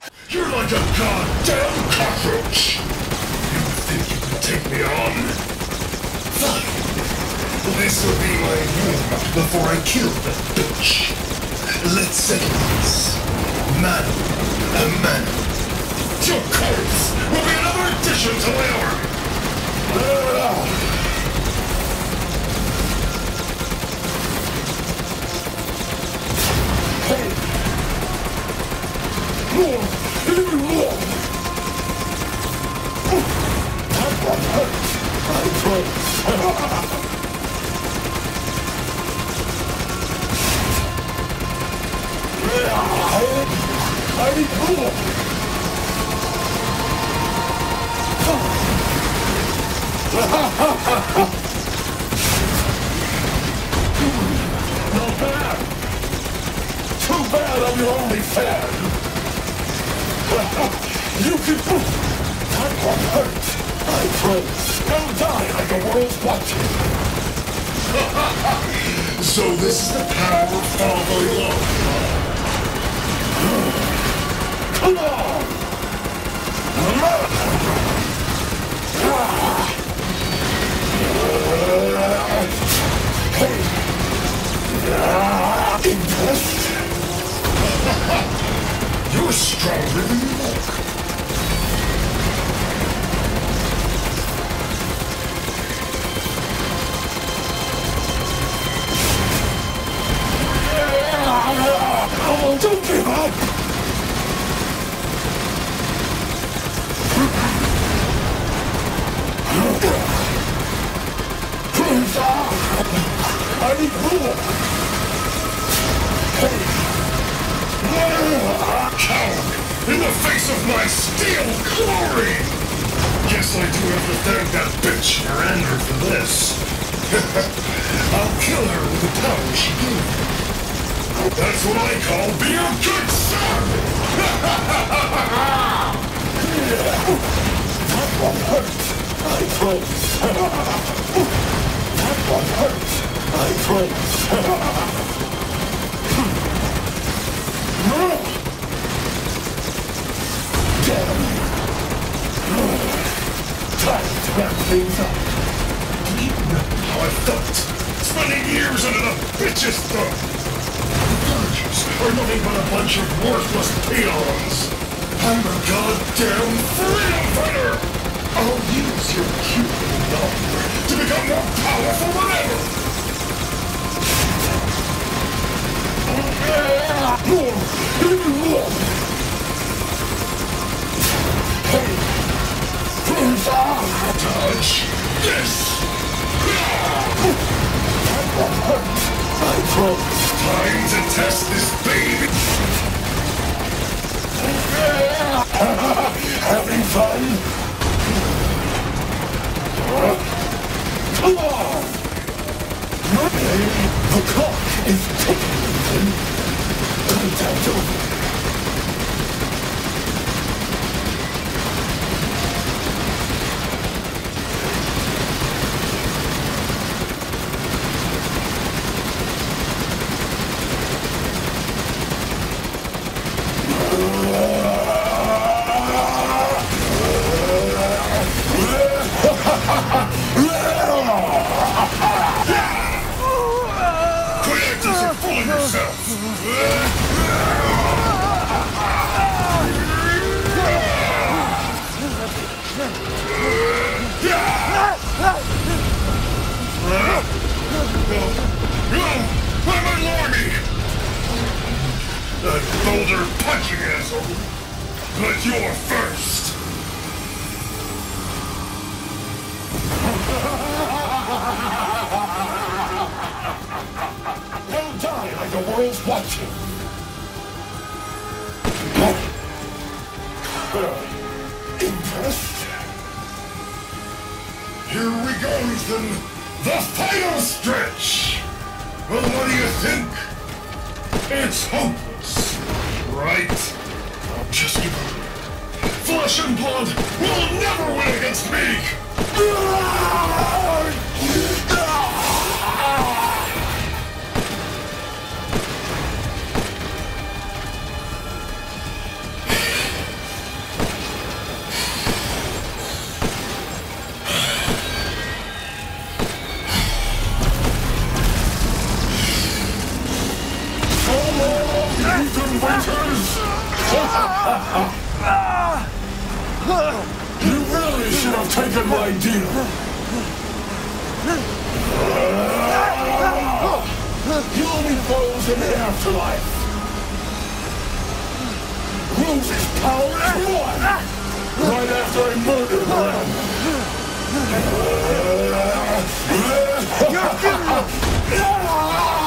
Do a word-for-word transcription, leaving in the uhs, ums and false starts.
You're like a goddamn cockroach! You think you can take me on? Fine. This will be my room before I kill that bitch. Let's settle this. Man a man. Your corpse will be another addition to my army. Hey! More! Even more! That one hurts! I promise! I need more! Not bad! Too bad I'm your only fan! You can... That one hurts! I promise! Don't die like the world's watching! So this is the power of fatherly love! Come on! Hey! Impressed? You're stronger than you look. Oh, don't give up! I need more! Hey! Coward! In the face of my steel glory! Guess I do have to thank that bitch Miranda for this. I'll kill her with the power she gave me. That's what I call being a good son! That one hurts! I promise! That one hurts! I promise! Damn! Time to wrap things up! Do you know how I felt? Spending years under the bitch's thumb! The villagers are nothing but a bunch of worthless peons! I'm a goddamn freedom fighter! I'll use your cute little number to become more powerful than ever! More! Even more! Hey! Touch this! That one hurts! I promise! Time to test this baby! Having fun? Come on! The clock is ticking. Good time's over. That boulder punching asshole! But you're first! Don't die like the world's watching! Impressed? Here we go, Ethan! The final stretch! Well, what do you think? It's hopeless, right? Just give up. Flesh and blood will never win against me! You really should have taken my deal. You'll be foes in the afterlife. Loses power at one, right after I murdered them.